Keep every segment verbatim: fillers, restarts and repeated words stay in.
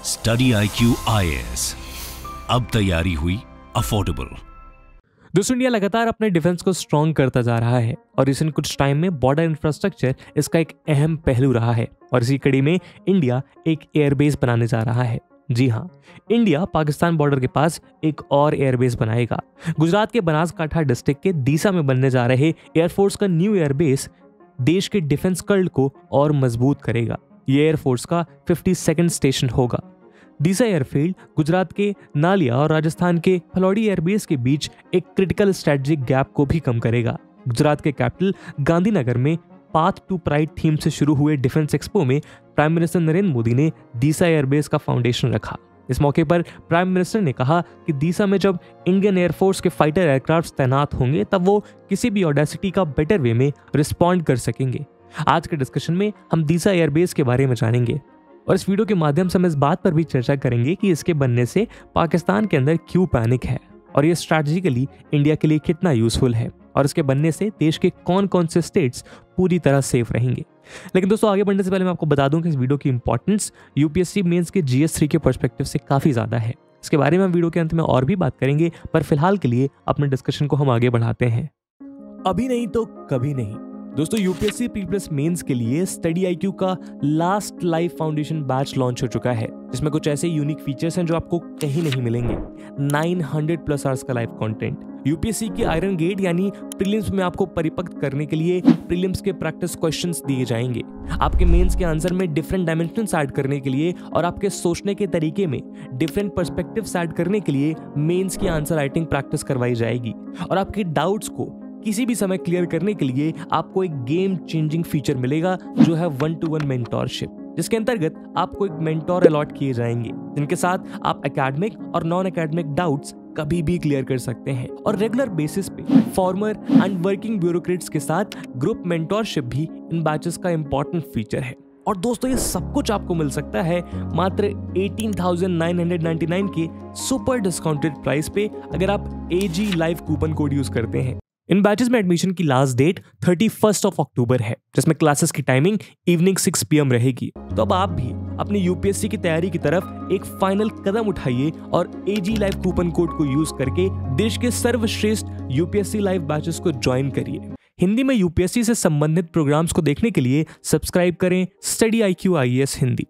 Study I Q I A S, अब तैयारी हुई अफोर्डेबल। दोस्तों, इंडिया लगातार अपने डिफेंस को स्ट्रॉन्ग करता जा रहा है और रिसेंट कुछ टाइम में बॉर्डर इंफ्रास्ट्रक्चर इसका एक अहम पहलू रहा है और इसी कड़ी में इंडिया एक एयरबेस बनाने जा रहा है। जी हाँ, इंडिया पाकिस्तान बॉर्डर के पास एक और एयरबेस बनाएगा। गुजरात के बनासकांठा डिस्ट्रिक्ट के दीसा में बनने जा रहे एयरफोर्स का न्यू एयरबेस देश के डिफेंस कल्ट को और मजबूत करेगा। ये एयरफोर्स का फिफ्टी सेकेंड स्टेशन होगा। दीसा एयरफील्ड गुजरात के नालिया और राजस्थान के फलौड़ी एयरबेस के बीच एक क्रिटिकल स्ट्रेटेजिक गैप को भी कम करेगा। गुजरात के कैपिटल गांधीनगर में पाथ टू प्राइड थीम से शुरू हुए डिफेंस एक्सपो में प्राइम मिनिस्टर नरेंद्र मोदी ने दीसा एयरबेस का फाउंडेशन रखा। इस मौके पर प्राइम मिनिस्टर ने कहा कि दीसा में जब इंडियन एयरफोर्स के फाइटर एयरक्राफ्ट तैनात होंगे तब वो किसी भी ऑडेसिटी का बेटर वे में रिस्पॉन्ड कर सकेंगे। आज के डिस्कशन में हम दीसा एयरबेस के बारे में जानेंगे और इस वीडियो के माध्यम से हम इस बात पर भी चर्चा करेंगे कि इसके बनने से पाकिस्तान के अंदर क्यों पैनिक है और ये स्ट्रैटेजिकली इंडिया के लिए कितना यूजफुल है और इसके बनने से देश के कौन कौन से स्टेट्स पूरी तरह सेफ रहेंगे। लेकिन दोस्तों, आगे बढ़ने से पहले मैं आपको बता दूं कि इस वीडियो की इंपॉर्टेंस यूपीएससी मेंस के जीएस थ्री के पर्सपेक्टिव से काफी ज्यादा है। इसके बारे में हम वीडियो के अंत में और भी बात करेंगे, पर फिलहाल के लिए अपने डिस्कशन को हम आगे बढ़ाते हैं। अभी नहीं तो कभी नहीं दोस्तों, यूपीएससी प्री प्लस मेंस के लिए स्टडी आई क्यू का last live foundation batch launch हो चुका है, जिसमें कुछ ऐसे यूनिक फीचर्स हैं जो आपको कहीं नहीं मिलेंगे। नाइन हंड्रेड प्लस आवर्स का लाइव कंटेंट, यूपीएससी के आयरन गेट यानी प्रीलिम्स में आपको परिपक्व करने के लिए प्रीलिम्स के प्रैक्टिस क्वेश्चंस दिए जाएंगे, आपके मेंस के आंसर में डिफरेंट डायमेंशंस ऐड करने के लिए और आपके सोचने के तरीके में डिफरेंट पर्सपेक्टिव्स ऐड करने के लिए मेंस की आंसर राइटिंग प्रैक्टिस करवाई जाएगी और आपके डाउट्स को किसी भी समय क्लियर करने के लिए आपको एक गेम चेंजिंग फीचर मिलेगा जो है वन टू वन मेंटोरशिप, जिसके अंतर्गत आपको एक मेंटोर अलॉट किए जाएंगे जिनके साथ आप एकेडमिक और नॉन एकेडमिक डाउट्स कभी भी क्लियर कर सकते हैं और रेगुलर बेसिस पे फॉर्मर एंड वर्किंग ब्यूरोक्रेट्स के साथ ग्रुप मेंटोरशिप भी इन बैचेस का इंपॉर्टेंट फीचर है। और दोस्तों, ये सब कुछ आपको मिल सकता है मात्र eighteen thousand nine hundred ninety nine के सुपर डिस्काउंटेड प्राइस पे अगर आप AG live coupon code use करते हैं। इन बैचेस में एडमिशन की last date thirty first of October है, जिसमें क्लासेस की timing evening six P M रहेगी। तो अब आप भी अपनी यूपीएससी की तैयारी की तरफ एक फाइनल कदम उठाइए और एजी लाइव कूपन कोड को यूज करके देश के सर्वश्रेष्ठ यूपीएससी लाइव बैचेस को ज्वाइन करिए। हिंदी में यूपीएससी से संबंधित प्रोग्राम्स को देखने के लिए सब्सक्राइब करें study I Q I A S Hindi.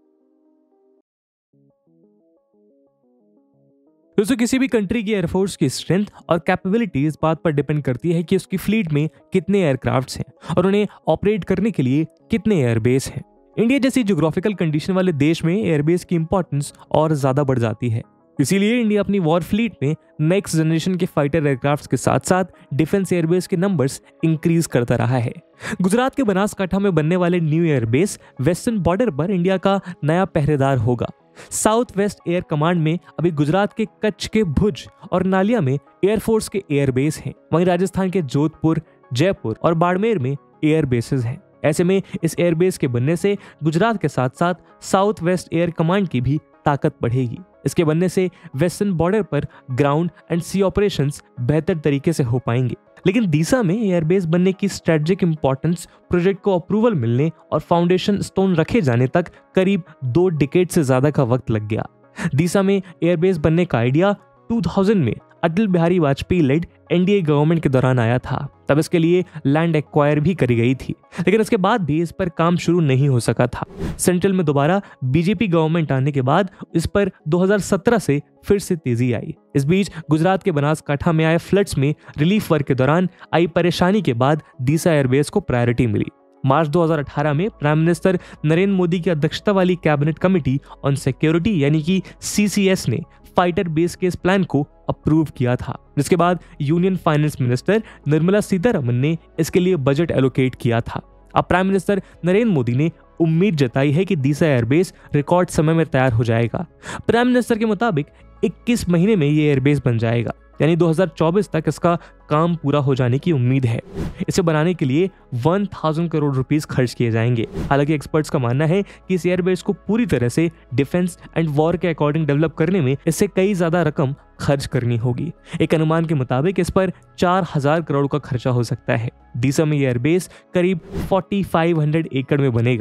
दोस्तों, किसी भी कंट्री की एयरफोर्स की स्ट्रेंथ और कैपेबिलिटी इस बात पर डिपेंड करती है कि उसकी फ्लीट में कितने एयरक्राफ्ट्स हैं और उन्हें ऑपरेट करने के लिए कितने एयरबेस हैं। इंडिया जैसी ज्योग्राफिकल कंडीशन वाले देश में एयरबेस की इंपॉर्टेंस और ज्यादा बढ़ जाती है। इसीलिए इंडिया अपनी वॉर फ्लीट में नेक्स्ट जनरेशन के फाइटर एयरक्राफ्ट के साथ साथ डिफेंस एयरबेस के नंबर्स इंक्रीज करता रहा है। गुजरात के बनासकांठा में बनने वाले न्यू एयरबेस वेस्टर्न बॉर्डर पर इंडिया का नया पहरेदार होगा। साउथ वेस्ट एयर कमांड में अभी गुजरात के कच्छ के भुज और नालिया में एयरफोर्स के एयरबेस हैं। वहीं राजस्थान के जोधपुर, जयपुर और बाड़मेर में एयरबेसेस हैं। ऐसे में इस एयरबेस के बनने से गुजरात के साथ साथ साउथ वेस्ट एयर कमांड की भी ताकत बढ़ेगी। इसके बनने से वेस्टर्न बॉर्डर पर ग्राउंड एंड सी ऑपरेशंस बेहतर तरीके से हो पाएंगे। लेकिन दीसा में एयरबेस बनने की स्ट्रेटेजिक इंपॉर्टेंस प्रोजेक्ट को अप्रूवल मिलने और फाउंडेशन स्टोन रखे जाने तक करीब दो डिकेड से ज्यादा का वक्त लग गया। दीसा में एयरबेस बनने का आइडिया टू थाउजेंड में Atal Bihari Vajpayee led NDA government के दौरान आया था। तब इसके लिए लैंड एक्वायर भी करी गई थी, लेकिन इसके बाद भी इस पर काम शुरू नहीं हो सका था। सेंट्रल में दोबारा बीजेपी गवर्नमेंट आने के बाद इस पर दो हज़ार सत्रह से फिर से तेजी आई। इस बीच गुजरात के बनासकांठा में आए फ्लड्स में रिलीफ वर्क के दौरान आई परेशानी के बाद दीसा एयरबेस को प्रायोरिटी मिली। मार्च दो हज़ार अठारह में प्राइम मिनिस्टर नरेंद्र मोदी की अध्यक्षता वाली कैबिनेट कमेटी ऑन सिक्योरिटी यानी कि सी सी एस ने फाइटर बेस के इस प्लान को अप्रूव किया था, जिसके बाद union finance minister Nirmala Sitharaman ने इसके लिए बजट एलोकेट किया था। अब प्राइम मिनिस्टर नरेंद्र मोदी ने उम्मीद जताई है कि दीसा एयरबेस रिकॉर्ड समय में तैयार हो जाएगा। प्राइम मिनिस्टर के मुताबिक इक्कीस महीने में ये एयरबेस बन जाएगा, यानी दो हज़ार चौबीस तक इसका काम पूरा हो जाने की उम्मीद है। इसे बनाने के लिए एक हज़ार करोड़ रुपीस खर्च किए जाएंगे। हालांकि एक्सपर्ट्स का मानना है कि इस एयरबेस को पूरी तरह से डिफेंस एंड वॉर के अकॉर्डिंग डेवलप करने में इससे कई ज्यादा रकम खर्च करनी होगी। एक अनुमान के मुताबिक इस पर चार हजार करोड़ का खर्चा हो सकता है। दीसा में एयरबेस करीब पैंतालीस सौ एकड़ में बनेगा।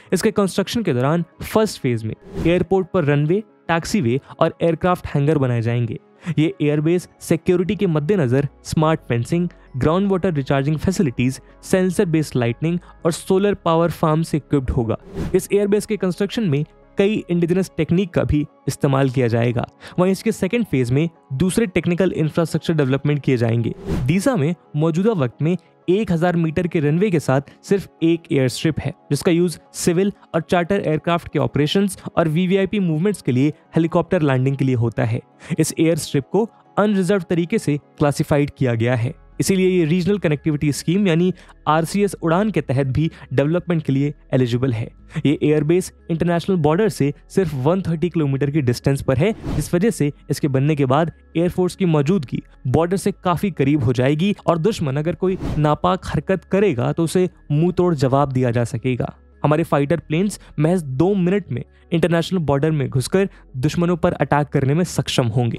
इसके कंस्ट्रक्शन के दौरान फर्स्ट फेज में एयरपोर्ट पर रनवे, टैक्सीवे और एयरक्राफ्ट हैंगर बनाए जाएंगे। ये एयरबेस सिक्योरिटी के मद्देनजर smart fencing, ground water recharging facilities, sensor based lightning और सोलर पावर फार्म से इक्विप्ड होगा। इस एयरबेस के कंस्ट्रक्शन में कई इंडिजिनस टेक्निक का भी इस्तेमाल किया जाएगा। वहीं इसके सेकेंड फेज में दूसरे टेक्निकल इंफ्रास्ट्रक्चर डेवलपमेंट किए जाएंगे। दीसा में मौजूदा वक्त में एक हज़ार मीटर के रनवे के साथ सिर्फ एक एयर स्ट्रिप है, जिसका यूज सिविल और चार्टर एयरक्राफ्ट के ऑपरेशंस और वीवीआईपी मूवमेंट्स के लिए हेलीकॉप्टर लैंडिंग के लिए होता है। इस एयर स्ट्रिप को अनरिजर्व तरीके से क्लासिफाइड किया गया है, इसीलिए ये रीजनल कनेक्टिविटी स्कीम यानी आरसीएस उड़ान के तहत भी डेवलपमेंट के लिए एलिजिबल है। ये एयरबेस इंटरनेशनल बॉर्डर से सिर्फ एक सौ तीस किलोमीटर की डिस्टेंस पर है, जिस वजह से इसके बनने के बाद एयरफोर्स की मौजूदगी बॉर्डर से काफी करीब हो जाएगी और दुश्मन अगर कोई नापाक हरकत करेगा तो उसे मुंह तोड़ जवाब दिया जा सकेगा। हमारे फाइटर प्लेन्स महज दो मिनट में इंटरनेशनल बॉर्डर में घुसकर दुश्मनों पर अटैक करने में सक्षम होंगे।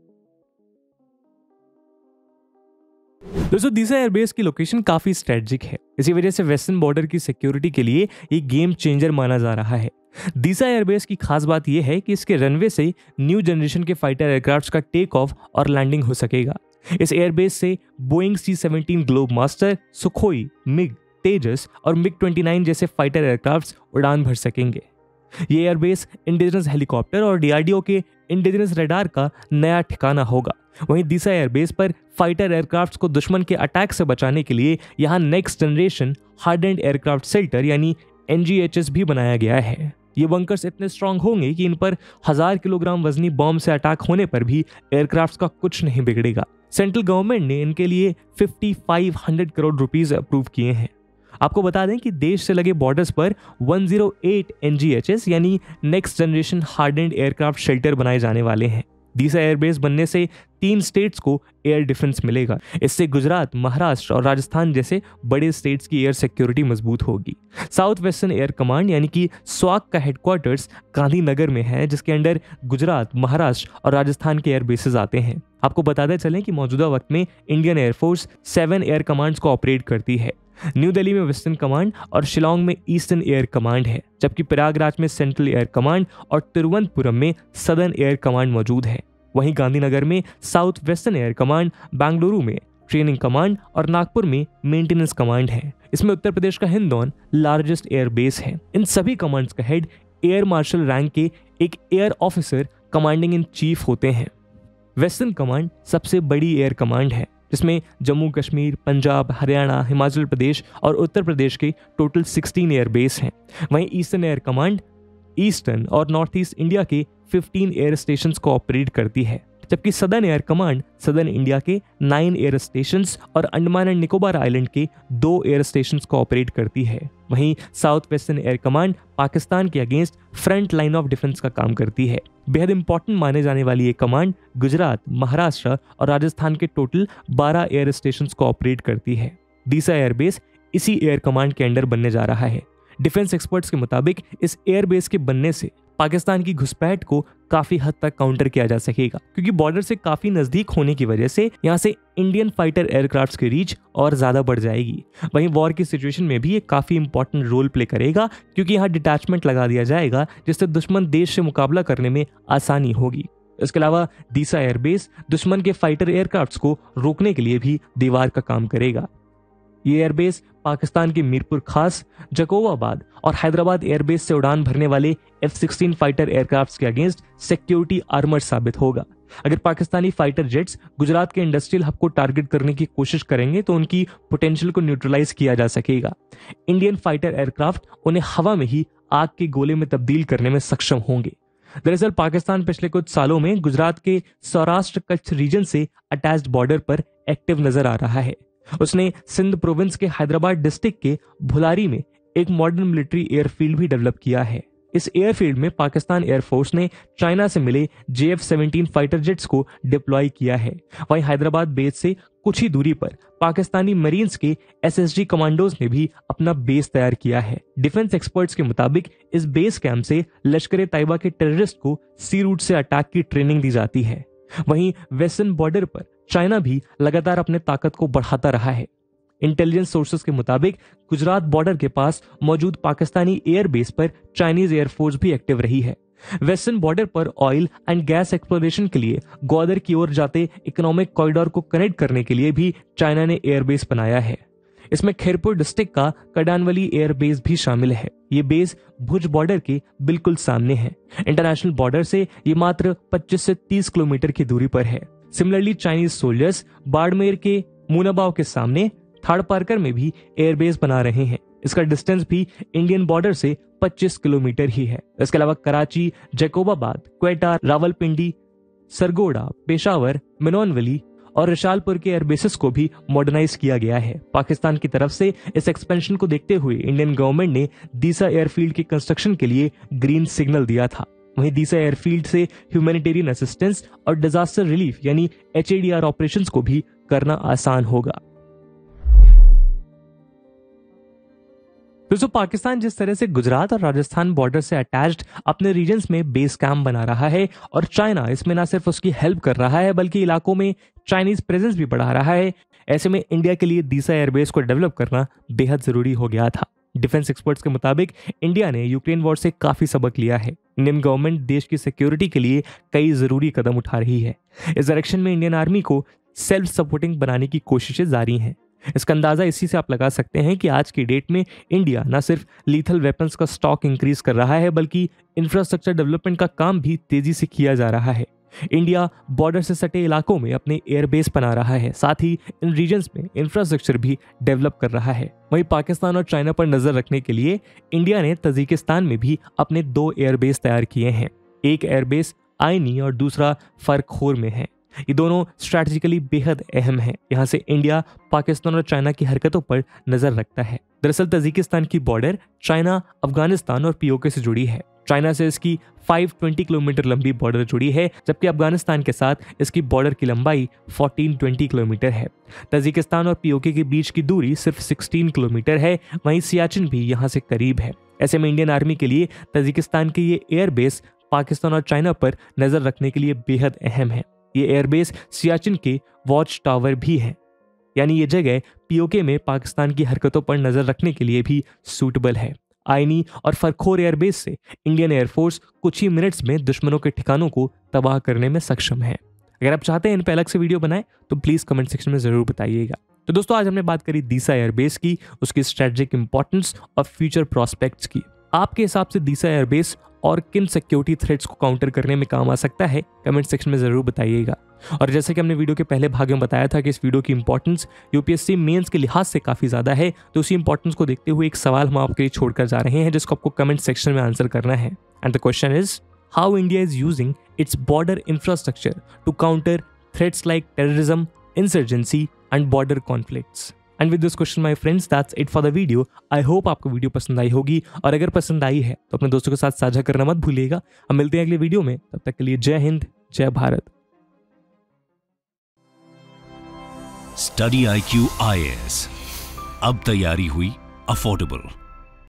दोस्तों, दीसा एयरबेस की लोकेशन काफी स्ट्रेटजिक है, इसी वजह से वेस्टर्न बॉर्डर की सिक्योरिटी के लिए ये गेम चेंजर माना जा रहा है। दीसा एयरबेस की खास बात यह है कि इसके रनवे से न्यू जनरेशन के फाइटर एयरक्राफ्ट का टेक ऑफ और लैंडिंग हो सकेगा। इस एयरबेस से Boeing C seventeen Globemaster, Sukhoi, MiG, Tejas और मिग उनतीस जैसे फाइटर एयरक्राफ्ट उड़ान भर सकेंगे। ये एयरबेस इंडिजिनस हेलीकॉप्टर और डीआरडीओ के इंडिजिनस रडार का नया ठिकाना होगा। वहीं दीसा एयरबेस पर फाइटर एयरक्राफ्ट्स को दुश्मन के अटैक से बचाने के लिए यहाँ next generation hardened aircraft shelter यानी एनजीएचएस भी बनाया गया है। ये बंकर्स इतने स्ट्रांग होंगे कि इन पर हजार किलोग्राम वजनी बॉम्ब से अटैक होने पर भी एयरक्राफ्ट्स का कुछ नहीं बिगड़ेगा। सेंट्रल गवर्नमेंट ने इनके लिए पचपन सौ करोड़ रुपीस अप्रूव किए हैं। आपको बता दें कि देश से लगे बॉर्डर्स पर एक सौ आठ एनजीएचएस यानी next generation hardened aircraft shelter बनाए जाने वाले हैं। दीसा एयरबेस बनने से तीन स्टेट्स को एयर डिफेंस मिलेगा। इससे गुजरात, महाराष्ट्र और राजस्थान जैसे बड़े स्टेट्स की एयर सिक्योरिटी मजबूत होगी। साउथ वेस्टर्न एयर कमांड यानी कि स्वाक का हेडक्वार्टर्स गांधीनगर में है, जिसके अंडर गुजरात, महाराष्ट्र और राजस्थान के एयर बेसेस आते हैं। आपको बताते चलें कि मौजूदा वक्त में Indian air force seven air commands को ऑपरेट करती है। न्यू दिल्ली में वेस्टर्न कमांड और शिलोंग में ईस्टर्न एयर कमांड है, जबकि प्रयागराज में सेंट्रल एयर कमांड और तिरुवनंतपुरम में सदर्न एयर कमांड मौजूद है। वहीं गांधीनगर में south western air command, Bengaluru में ट्रेनिंग कमांड और नागपुर में मेंटेनेंस कमांड है। इसमें उत्तर प्रदेश का हिंदौन लार्जेस्ट एयर बेस है। इन सभी कमांड्स का हेड एयर मार्शल रैंक के एक air officer commanding in chief होते हैं। वेस्टर्न कमांड सबसे बड़ी एयर कमांड है, जिसमें जम्मू कश्मीर, पंजाब, हरियाणा, हिमाचल प्रदेश और उत्तर प्रदेश के टोटल सोलह एयर बेस हैं। वहीं ईस्टर्न एयर कमांड ईस्टर्न और नॉर्थ ईस्ट इंडिया के पंद्रह एयर स्टेशंस को ऑपरेट करती है, जबकि southern air command southern India के नौ एयर स्टेशंस और अंडमान एंड निकोबार आइलैंड के दो एयर स्टेशंस को ऑपरेट करती है। वहीं south western air command Pakistan के against front line of defence का काम करती है। बेहद इंपॉर्टेंट माने जाने वाली ये कमांड गुजरात, महाराष्ट्र और राजस्थान के टोटल बारह एयर स्टेशंस को ऑपरेट करती है। दीसा एयरबेस इसी एयर कमांड के अंडर बनने जा रहा है। डिफेंस एक्सपर्ट्स के मुताबिक इस एयरबेस के बनने से पाकिस्तान की घुसपैठ को काफी हद तक काउंटर किया जा सकेगा, क्योंकि बॉर्डर से काफी नजदीक होने की वजह से यहाँ से इंडियन फाइटर एयरक्राफ्ट्स की रीच और ज्यादा बढ़ जाएगी। वहीं वॉर की सिचुएशन में भी ये काफी इंपॉर्टेंट रोल प्ले करेगा, क्योंकि यहाँ डिटैचमेंट लगा दिया जाएगा, जिससे दुश्मन देश से मुकाबला करने में आसानी होगी। इसके अलावा दीसा एयरबेस दुश्मन के फाइटर एयरक्राफ्ट्स को रोकने के लिए भी दीवार का काम करेगा। ये एयरबेस पाकिस्तान के मीरपुर खास, जकोवाबाद और हैदराबाद एयरबेस से उड़ान भरने वाले एफ सिक्सटीन फाइटर एयरक्राफ्ट्स के अगेंस्ट सिक्योरिटी आर्मर साबित होगा। अगर पाकिस्तानी फाइटर जेट्स गुजरात के इंडस्ट्रियल हब को टारगेट करने की कोशिश करेंगे तो उनकी पोटेंशियल को न्यूट्रलाइज किया जा सकेगा। इंडियन फाइटर एयरक्राफ्ट उन्हें हवा में ही आग के गोले में तब्दील करने में सक्षम होंगे। दरअसल पाकिस्तान पिछले कुछ सालों में गुजरात के सौराष्ट्र कच्छ रीजन से अटैच्ड बॉर्डर पर एक्टिव नजर आ रहा है। उसने सिंध प्रोविंस के हैदराबाद डिस्ट्रिक्ट के भुलारी में एक मॉडर्न मिलिट्री एयरफील्ड भी डेवलप किया है। इस एयरफील्ड में पाकिस्तान एयरफोर्स ने चाइना से मिले J F seventeen fighter jets को डिप्लॉय किया है। वहीं हैदराबाद बेस से कुछ ही दूरी पर पाकिस्तानी मरीन्स के एस एस जी कमांडोज ने भी अपना बेस तैयार किया है। डिफेंस एक्सपर्ट्स के मुताबिक इस बेस कैंप से लश्कर ए तैयबा के टेररिस्ट को सी रूट से अटैक की ट्रेनिंग दी जाती है। वहीं वेस्टर्न बॉर्डर पर चाइना भी लगातार अपने ताकत को बढ़ाता रहा है। इंटेलिजेंस सोर्सेस के मुताबिक गुजरात बॉर्डर के पास मौजूद पाकिस्तानी एयरबेस पर चाइनीज एयरफोर्स भी एक्टिव रही है। वेस्टर्न बॉर्डर पर ऑयल एंड गैस एक्सप्लोरेशन के लिए ग्वादर की ओर जाते इकोनॉमिक कॉरिडोर को कनेक्ट करने के लिए भी चाइना ने एयरबेस बनाया है। इसमें खैरपुर डिस्ट्रिक्ट का कडानवली एयरबेस भी शामिल है। ये बेस भुज बॉर्डर के बिल्कुल सामने है। इंटरनेशनल बॉर्डर से ये मात्र पच्चीस से तीस किलोमीटर की दूरी पर है। सिमिलरली चाइनीज सोल्जर्स बाड़मेर के मुनाबाव के सामने थाड़पारकर में भी एयरबेस बना रहे हैं। इसका डिस्टेंस भी इंडियन बॉर्डर से पच्चीस किलोमीटर ही है। इसके अलावा कराची, जैकोबाबाद, क्वेटा, रावलपिंडी, सरगोड़ा, पेशावर, मिनोनवली और रिशालपुर के एयरबेसेस को भी मॉडर्नाइज किया गया है। पाकिस्तान की तरफ से इस एक्सपेंशन को देखते हुए इंडियन गवर्नमेंट ने दीसा एयरफील्ड के कंस्ट्रक्शन के लिए ग्रीन सिग्नल दिया था। वहीं दीसा एयरफील्ड से ह्यूमैनिटेरियन असिस्टेंस और डिजास्टर रिलीफ यानी H A D R operations को भी करना आसान होगा। दोस्तों, पाकिस्तान जिस तरह से गुजरात और राजस्थान बॉर्डर से अटैच्ड अपने रीजन्स में बेस कैंप बना रहा है और चाइना इसमें ना सिर्फ उसकी हेल्प कर रहा है बल्कि इलाकों में चाइनीज प्रेजेंस भी बढ़ा रहा है, ऐसे में इंडिया के लिए दीसा एयरबेस को डेवलप करना बेहद जरूरी हो गया था। डिफेंस एक्सपर्ट्स के मुताबिक इंडिया ने यूक्रेन वॉर से काफी सबक लिया है। इंडियन गवर्नमेंट देश की सिक्योरिटी के लिए कई जरूरी कदम उठा रही है। इस डायरेक्शन में इंडियन आर्मी को सेल्फ सपोर्टिंग बनाने की कोशिशें जारी हैं। इसका अंदाजा इसी से आप लगा सकते हैं कि आज की डेट में इंडिया न सिर्फ लीथल वेपन्स का स्टॉक इंक्रीज कर रहा है बल्कि इंफ्रास्ट्रक्चर डेवलपमेंट का काम भी तेजी से किया जा रहा है। इंडिया बॉर्डर से सटे इलाकों में अपने एयरबेस बना रहा है, साथ ही इन रीजन्स में इंफ्रास्ट्रक्चर भी डेवलप कर रहा है। वहीं पाकिस्तान और चाइना पर नजर रखने के लिए इंडिया ने तजिकिस्तान में भी अपने दो एयरबेस तैयार किए हैं। एक एयरबेस आईनी और दूसरा फरखोर में है। ये दोनों स्ट्रैटेजिकली बेहद अहम हैं। यहाँ से इंडिया पाकिस्तान और चाइना की हरकतों पर नजर रखता है। दरअसल तजिकिस्तान की बॉर्डर चाइना, अफगानिस्तान और पीओके से जुड़ी है। चाइना से इसकी पाँच सौ बीस किलोमीटर लंबी बॉर्डर जुड़ी है, जबकि अफगानिस्तान के साथ इसकी बॉर्डर की लंबाई चौदह सौ बीस किलोमीटर है। तजिकिस्तान और पीओके के बीच की दूरी सिर्फ सोलह किलोमीटर है। वहीं सियाचिन भी यहाँ से करीब है। ऐसे में इंडियन आर्मी के लिए तजिकिस्तान के ये एयरबेस पाकिस्तान और चाइना पर नजर रखने के लिए बेहद अहम है। ये एयरबेस सियाचिन के वॉच टावर भी है, यानी ये जगह पीओके में पाकिस्तान की हरकतों पर नजर रखने के लिए भी सूटेबल है। आईनी और फरखोर एयरबेस से इंडियन एयरफोर्स कुछ ही मिनट्स में दुश्मनों के ठिकानों को तबाह करने में सक्षम है। अगर आप चाहते हैं इन पर अलग से वीडियो बनाए तो प्लीज कमेंट सेक्शन में जरूर बताइएगा। तो दोस्तों, आज हमने बात करी दीसा एयरबेस की, उसकी स्ट्रेटेजिक इंपॉर्टेंस और फ्यूचर प्रोस्पेक्ट्स की। आपके हिसाब से दीसा एयरबेस और किन सिक्योरिटी थ्रेट्स को काउंटर करने में काम आ सकता है, कमेंट सेक्शन में जरूर बताइएगा। और जैसे कि हमने वीडियो के पहले भाग में बताया था कि इस वीडियो की इंपॉर्टेंस यूपीएससी मेंस के लिहाज से काफी ज्यादा है, तो उसी इंपॉर्टेंस को देखते हुए एक सवाल हम आपके लिए छोड़कर जा रहे हैं जिसको आपको कमेंट सेक्शन में आंसर करना है। And the question is, how India is using its border infrastructure to counter threats like terrorism, insurgency and border conflicts. And with this question my friends, that's it for the video. I hope आपको video पसंद आई होगी, और अगर पसंद आई है तो अपने दोस्तों के साथ साझा करना मत भूलिएगा। हम मिलते हैं अगले वीडियो में, तब तक के लिए जय हिंद, जय Bharat. Study I Q I A S, अब तैयारी हुई अफोर्डेबल।